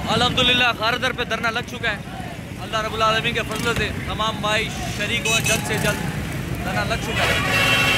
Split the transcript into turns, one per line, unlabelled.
अल्हम्दुलिल्लाह खारदर पे धरना लग चुका है। अल्लाह रब्बुल आलमीन के फजल से तमाम भाई शरीक हुए, जल्द से जल्द धरना लग चुका है।